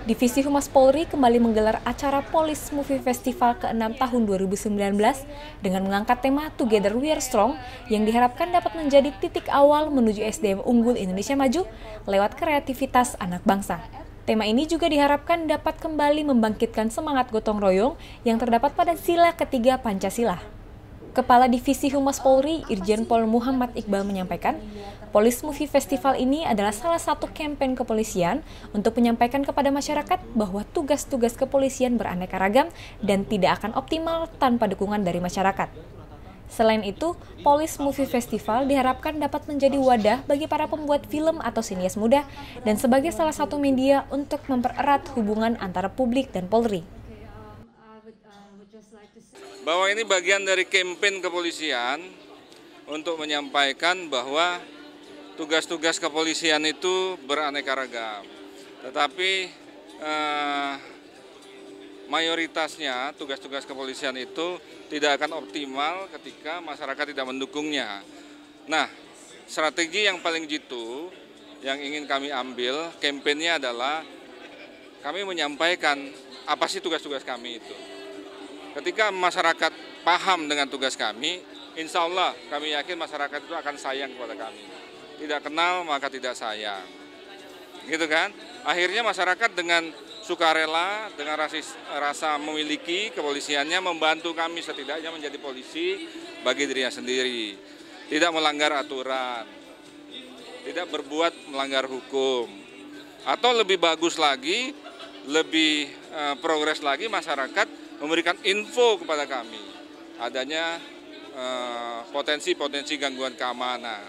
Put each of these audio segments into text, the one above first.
Divisi Humas Polri kembali menggelar acara Police Movie Festival ke-6 tahun 2019 dengan mengangkat tema Together We Are Strong yang diharapkan dapat menjadi titik awal menuju SDM unggul Indonesia maju lewat kreativitas anak bangsa. Tema ini juga diharapkan dapat kembali membangkitkan semangat gotong royong yang terdapat pada sila ketiga Pancasila. Kepala Divisi Humas Polri, Irjen Pol Muhammad Iqbal menyampaikan, Police Movie Festival ini adalah salah satu kampanye kepolisian untuk menyampaikan kepada masyarakat bahwa tugas-tugas kepolisian beraneka ragam dan tidak akan optimal tanpa dukungan dari masyarakat. Selain itu, Police Movie Festival diharapkan dapat menjadi wadah bagi para pembuat film atau sinias muda dan sebagai salah satu media untuk mempererat hubungan antara publik dan Polri. Bahwa ini bagian dari kampanye kepolisian untuk menyampaikan bahwa tugas-tugas kepolisian itu beraneka ragam. Tetapi mayoritasnya tugas-tugas kepolisian itu tidak akan optimal ketika masyarakat tidak mendukungnya. Nah, strategi yang paling jitu yang ingin kami ambil kampanye adalah kami menyampaikan apa sih tugas-tugas kami itu. Ketika masyarakat paham dengan tugas kami, insya Allah kami yakin masyarakat itu akan sayang kepada kami. Tidak kenal maka tidak sayang. Gitu kan? Akhirnya masyarakat dengan sukarela, dengan rasa memiliki kepolisiannya membantu kami setidaknya menjadi polisi bagi dirinya sendiri. Tidak melanggar aturan, tidak berbuat melanggar hukum. Atau lebih bagus lagi, lebih progres lagi masyarakat memberikan info kepada kami adanya potensi-potensi gangguan keamanan.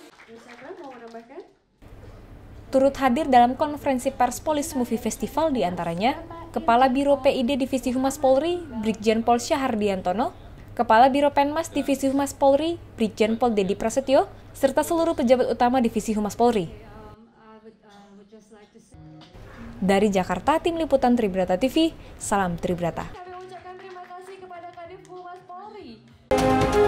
Turut hadir dalam konferensi pers Police Movie Festival diantaranya Kepala Biro PID Divisi Humas Polri, Brigjen Pol Syahardiantono, Kepala Biro Penmas Divisi Humas Polri, Brigjen Pol Dedi Prasetyo, serta seluruh pejabat utama Divisi Humas Polri. Dari Jakarta, Tim Liputan Tribrata TV, salam Tribrata. Kami ucapkan terima kasih kepada Kadif Humas Polri.